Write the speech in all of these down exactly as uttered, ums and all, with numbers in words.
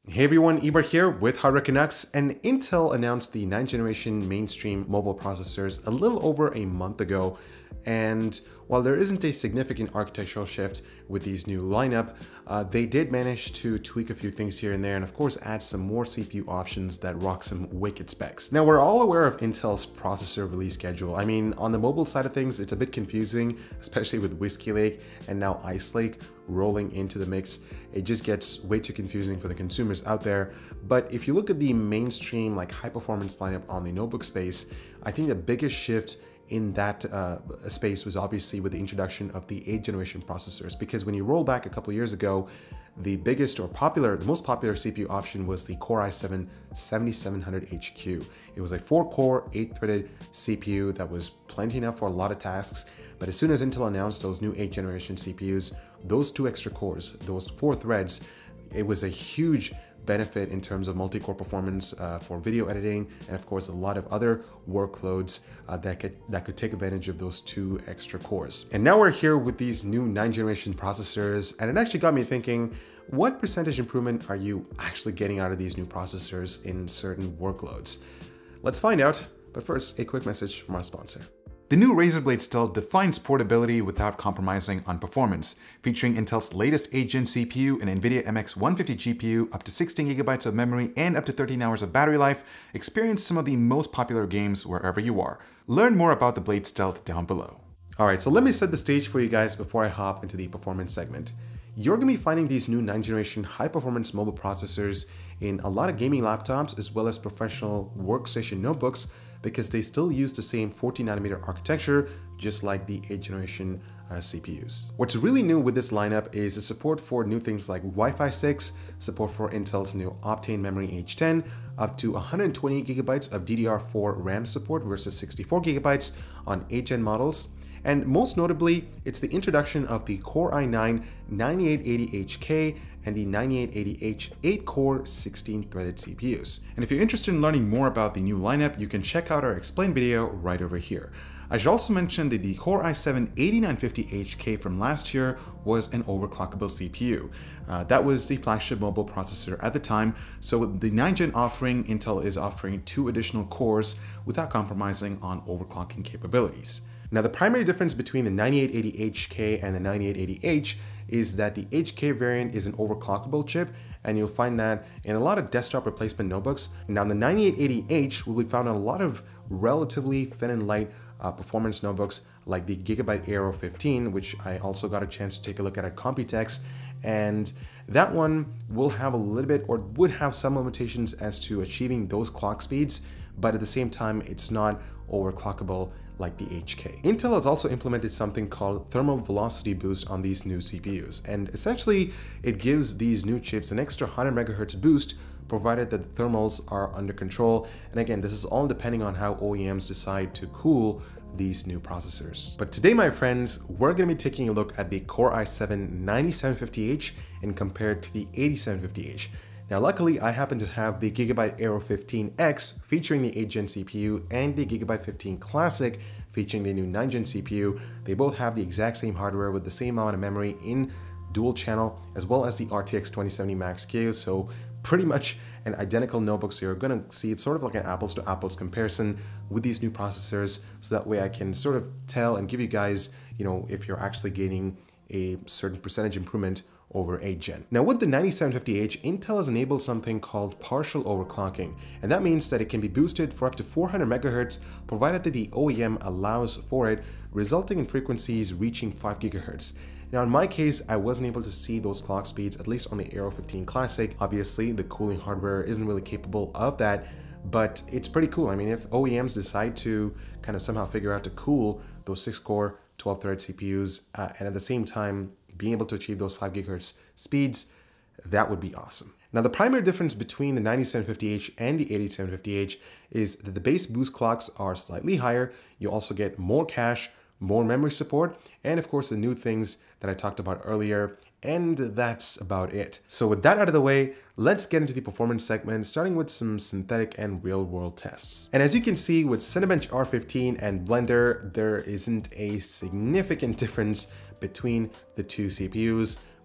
Hey everyone, Eber here with Hardware Canucks, and Intel announced the ninth generation mainstream mobile processors a little over a month ago. And while there isn't a significant architectural shift with these new lineup, uh, they did manage to tweak a few things here and there, and of course add some more C P U options that rock some wicked specs. Now, we're all aware of Intel's processor release schedule. I mean, on the mobile side of things, it's a bit confusing, especially with Whiskey Lake and now Ice Lake rolling into the mix. It just gets way too confusing for the consumers out there. But if you look at the mainstream, like high performance lineup on the notebook space, I think the biggest shift in that uh, space was obviously with the introduction of the eighth generation processors, because when you roll back a couple years ago, the biggest or popular, the most popular C P U option was the Core i seven seventy-seven hundred H Q. It was a four core, eight threaded C P U that was plenty enough for a lot of tasks. But as soon as Intel announced those new eighth generation C P Us, those two extra cores, those four threads, it was a huge benefit in terms of multi-core performance uh, for video editing, and of course a lot of other workloads uh, that could that could take advantage of those two extra cores. And now we're here with these new ninth generation processors, and it actually got me thinking, what percentage improvement are you actually getting out of these new processors in certain workloads? Let's find out, but first, a quick message from our sponsor. The new Razer Blade Stealth defines portability without compromising on performance. Featuring Intel's latest eighth gen C P U and NVIDIA M X one fifty G P U, up to sixteen gigabytes of memory, and up to thirteen hours of battery life, experience some of the most popular games wherever you are. Learn more about the Blade Stealth down below. Alright, so let me set the stage for you guys before I hop into the performance segment. You're going to be finding these new ninth generation high-performance mobile processors in a lot of gaming laptops as well as professional workstation notebooks, because they still use the same fourteen nanometer architecture, just like the eighth generation uh, C P Us. What's really new with this lineup is the support for new things like Wi-Fi six, support for Intel's new Optane Memory H ten, up to one hundred twenty gigabytes of D D R four RAM support versus sixty-four gigabytes on eighth gen models. And most notably, it's the introduction of the Core i nine ninety-eight eighty H K and the ninety-eight eighty H eight core sixteen threaded C P Us. And if you're interested in learning more about the new lineup, you can check out our explain video right over here. I should also mention that the Core i seven eighty-nine fifty H K from last year was an overclockable C P U. Uh, that was the flagship mobile processor at the time, so with the ninth gen offering, Intel is offering two additional cores without compromising on overclocking capabilities. Now, the primary difference between the ninety-eight eighty H K and the ninety-eight eighty H is that the H K variant is an overclockable chip, and you'll find that in a lot of desktop replacement notebooks. Now, the ninety-eight eighty H will be found in a lot of relatively thin and light uh, performance notebooks like the Gigabyte Aero fifteen, which I also got a chance to take a look at at Computex, and that one will have a little bit, or would have some limitations as to achieving those clock speeds, but at the same time, it's not overclockable like the H K. Intel has also implemented something called thermal velocity boost on these new C P Us, and essentially it gives these new chips an extra one hundred megahertz boost, provided that the thermals are under control. And again, this is all depending on how O E Ms decide to cool these new processors. But today, my friends, we're going to be taking a look at the Core i seven ninety-seven fifty H and compared to the eighty-seven fifty H. Now, luckily, I happen to have the Gigabyte Aero fifteen X featuring the eighth gen C P U and the Gigabyte fifteen Classic featuring the new ninth gen C P U. They both have the exact same hardware with the same amount of memory in dual channel, as well as the R T X twenty seventy Max S K U. So pretty much an identical notebook. So you're going to see it's sort of like an apples to apples comparison with these new processors. So that way I can sort of tell and give you guys, you know, if you're actually gaining a certain percentage improvement over eighth gen. Now, with the ninety-seven fifty H, Intel has enabled something called partial overclocking, and that means that it can be boosted for up to four hundred megahertz, provided that the O E M allows for it, resulting in frequencies reaching five gigahertz. Now, in my case, I wasn't able to see those clock speeds, at least on the Aero fifteen Classic. Obviously, the cooling hardware isn't really capable of that, but it's pretty cool. I mean, if O E Ms decide to kind of somehow figure out to cool those six core, twelve thread C P Us, uh, and at the same time, being able to achieve those five gigahertz speeds, that would be awesome. Now, the primary difference between the ninety-seven fifty H and the eighty-seven fifty H is that the base boost clocks are slightly higher. You also get more cache, more memory support, and of course the new things that I talked about earlier, and that's about it. So with that out of the way, let's get into the performance segment, starting with some synthetic and real-world tests. And as you can see with Cinebench R fifteen and Blender, there isn't a significant difference between the two C P Us,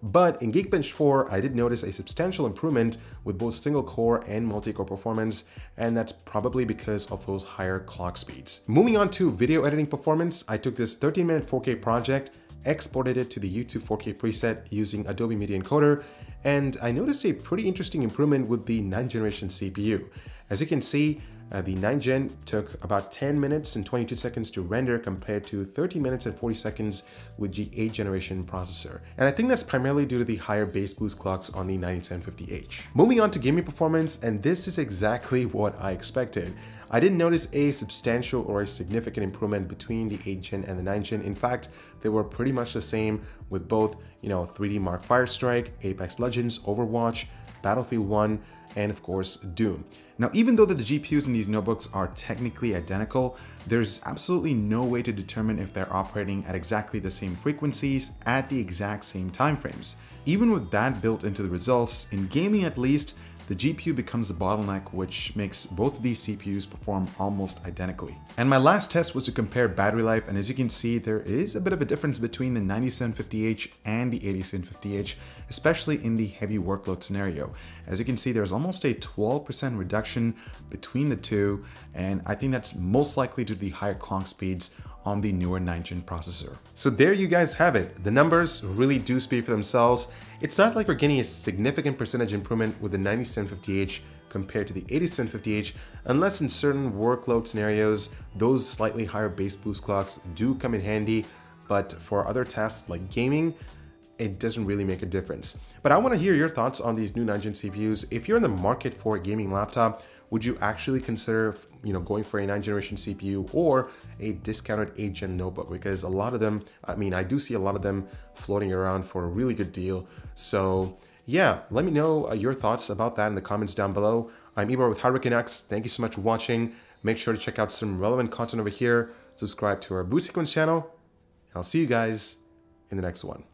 But in Geekbench four, I did notice a substantial improvement with both single core and multi-core performance, and that's probably because of those higher clock speeds. Moving on to video editing performance, I took this thirteen minute four K project, exported it to the YouTube four K preset using Adobe Media Encoder, and I noticed a pretty interesting improvement with the ninth generation C P U. As you can see, uh, the ninth gen took about ten minutes and twenty-two seconds to render compared to thirteen minutes and forty seconds with the eighth generation processor. And I think that's primarily due to the higher base boost clocks on the ninety seven fifty H. Moving on to gaming performance, and this is exactly what I expected. I didn't notice a substantial or a significant improvement between the eighth gen and the ninth gen. In fact, they were pretty much the same with both, you know, three D Mark Firestrike, Apex Legends, Overwatch, Battlefield one, and of course, Doom. Now, even though the G P Us in these notebooks are technically identical, there's absolutely no way to determine if they're operating at exactly the same frequencies at the exact same timeframes. Even with that built into the results, in gaming at least, the G P U becomes the bottleneck, which makes both of these C P Us perform almost identically. And my last test was to compare battery life, and as you can see, there is a bit of a difference between the ninety-seven fifty H and the eighty-seven fifty H, especially in the heavy workload scenario. As you can see, there's almost a twelve percent reduction between the two, and I think that's most likely due to the higher clock speeds on the newer ninth gen processor. So there you guys have it. The numbers really do speak for themselves. It's not like we're getting a significant percentage improvement with the ninety-seven fifty H compared to the eighty-seven fifty H, unless in certain workload scenarios, those slightly higher base boost clocks do come in handy. But for other tasks like gaming, it doesn't really make a difference. But I want to hear your thoughts on these new ninth gen C P Us. If you're in the market for a gaming laptop, would you actually consider, you know, going for a ninth generation C P U or a discounted eighth gen notebook? Because a lot of them, I mean, I do see a lot of them floating around for a really good deal. So yeah, let me know uh, your thoughts about that in the comments down below. I'm Ibor with Hardware Canucks. Thank you so much for watching. Make sure to check out some relevant content over here. Subscribe to our Boost Sequence channel. And I'll see you guys in the next one.